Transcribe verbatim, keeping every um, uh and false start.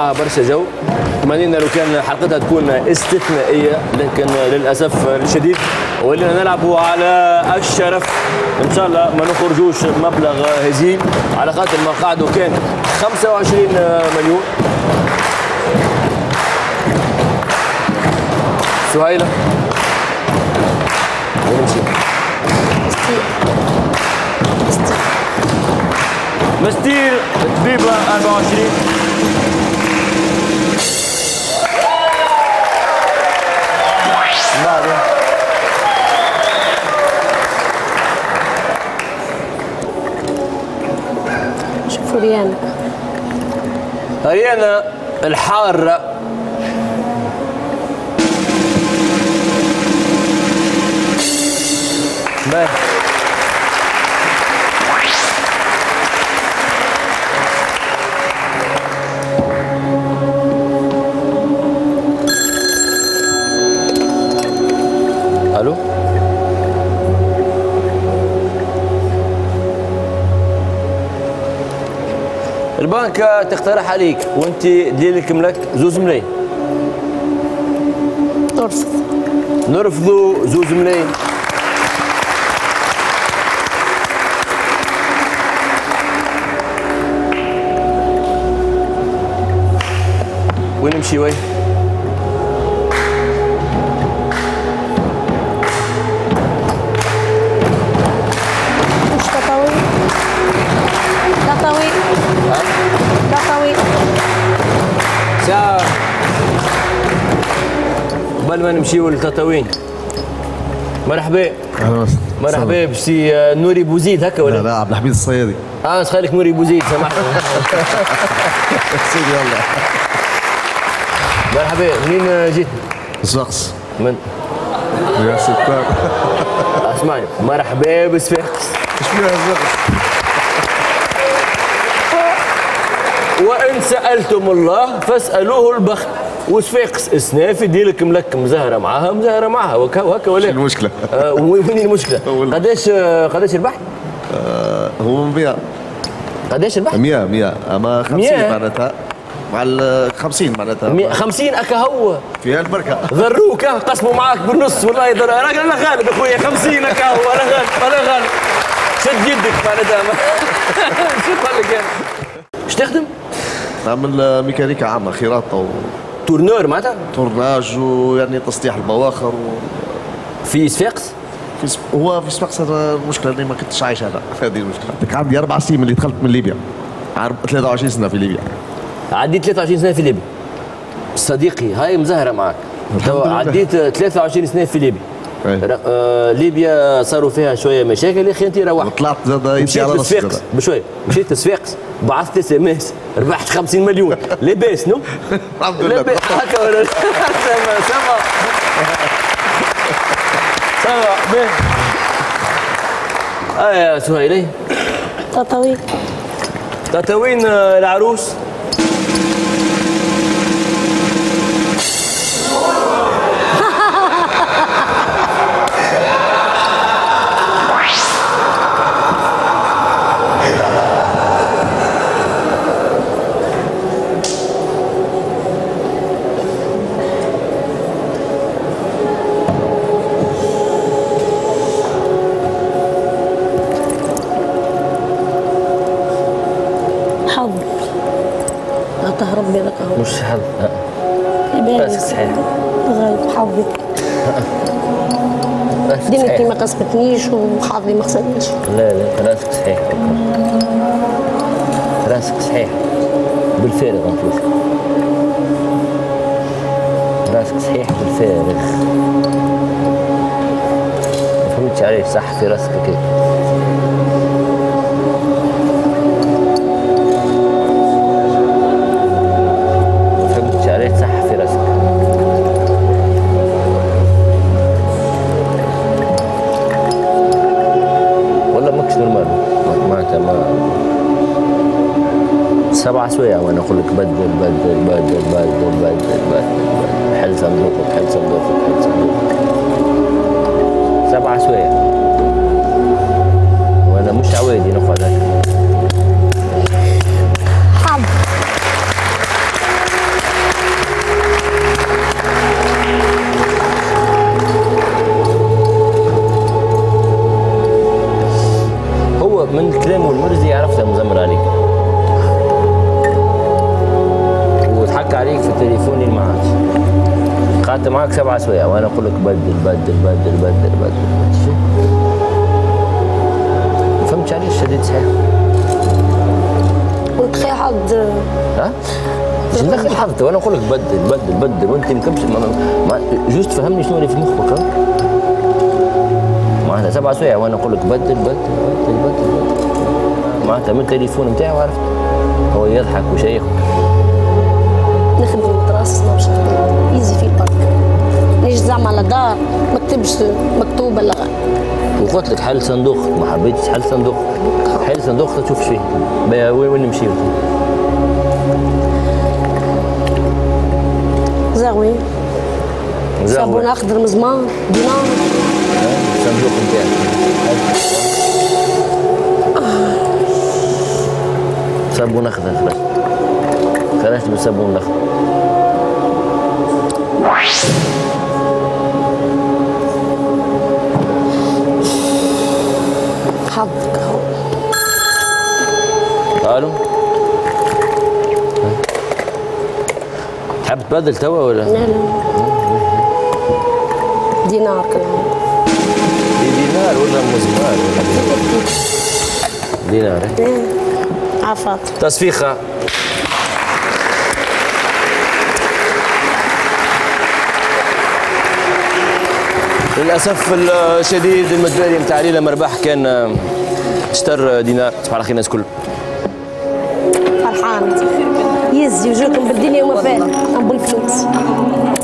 معها برشا جو. تمنينا لو كان حلقتها تكون استثنائيه، لكن للاسف الشديد ولينا نلعبوا على الشرف. ان شاء الله ما نخرجوش مبلغ هزيل على خاطر ما قعدوا كان خمسة وعشرين مليون. سهيلة ونمشي مستير طبيبة أربعة وعشرين. بعدين شوفوا ريانا ريانا الحارة باهي. الو البنك تقترح عليك وانت ديالك ملك زوز ملايين. نرفض. نرفضوا زوز ملايين. وين نمشي وين؟ مش تطاوي تطاوي تطاوي ساعة قبل ما نمشيو للتطاوين. مرحبا. اهلا وسهلا. مرحبا بسي نوري بوزيد هكا ولا؟ لا لا عبد الحميد الصيادي. اه نسخلك نوري بوزيد سامحني. سيدي يلا. مرحبا منين جيت؟ صفاقس. من؟ يا ستار. اسمعني مرحبا بصفاقس. ايش فيها صفاقس؟ وان سالتم الله فاسالوه البخت. وصفاقس اسنافي ديالك ملك مزهره معاها مزهره معاها وهكا وهكا ولا؟ شنو المشكله؟ آه وين المشكله؟ قداش قداش ربحت؟ آه هو مية. قداش ربحت؟ مية مية اما خمسين معناتها مع ال خمسين معناتها خمسين اكا هو فيها البركه. ذروك قسموا معاك بالنص والله يضر. راجل انا غالب اخويا خمسين اكا هو انا غالب انا غالب. شد يدك معناتها. شو نقول لك انا؟ ايش تخدم؟ نعمل ميكانيكا عامه خياطه و تورنور معناتها؟ تورناج ويعني تصليح البواخر و... في صفاقس؟ في سب... هو في صفاقس المشكله اني ما كنتش عايش انا. هذه المشكله. عندي اربع سنين اللي دخلت من ليبيا. ثلاثة وعشرين سنه في ليبيا. عديت ثلاثة وعشرين سنه في ليبيا. صديقي هاي مزهره معك. عديت ثلاثة وعشرين سنه في ليبيا. آه ليبيا صاروا فيها شويه مشاكل يا اخي انت روحت. وطلعت زاد يمشي على نص زاد. بشويه مشيت لصفاقس بعثت اس ام اس ربحت خمسين مليون. لاباس نو؟ الحمد لله. هكا ولا سما سما سما باهي. اه يا سهيلي تطاوي تطاوين العروس. حظ لا تهرب بيدك اهو. مش حظ راسك صحيح. غالب حظي. دينتي ما قسمتنيش وحظي ما خسرنيش. لا لا راسك صحيح. راسك صحيح بالفارغ نقول. راسك صحيح بالفارغ. ما فهمتش عليه صح في راسك كده. صح في راسك. والله ماكش نورمال معناتها ما سبع سوايع وانا اقول لك بدل بدل بدل بدل بدل بدل حل صندوقك حل صندوقك حل صندوقك سبع سوايع وانا مش عوادي نقعد هكا. حظ قعدت معاك سبع سوايع وانا اقول لك بدل بدل بدل بدل بدل. ما فهمتش عليه الشديد صحيح. قلت خي حظ. ها؟ مش ندخل حظ وانا اقول لك بدل بدل بدل وانت مكمش جوست فهمني شنو اللي في مخك. معناتها سبع سوايع وانا اقول لك بدل بدل بدل بدل. معناتها من التليفون نتاعي وعرفت هو يضحك وشيخ. نخدم راسنا باش يزي في البرك. نيجي زعما على دار ما كتبش مكتوب ولا غير. وقلت لك حل صندوق ما حبيتش حل صندوق. حل صندوق تشوف فيه وين وين نمشيو. زاوي. صابون اخضر مزمار دينار. الصندوق نتاعك. صابون اخضر خرجت. خرجت بالصابون الاخضر. حظك اهو. الو تحب تبدل توا ولا؟ لا لا دينار كان دينار ولا مزمار ولا دينار؟ ايه عفاط. تصفيقة. للاسف الشديد المجبري نتاع ليلى مرباح كان اشتر دينار. تصبح على خير الناس الكل. فرحان يزي وجوكم بالدنيا وما فات بالفلوس.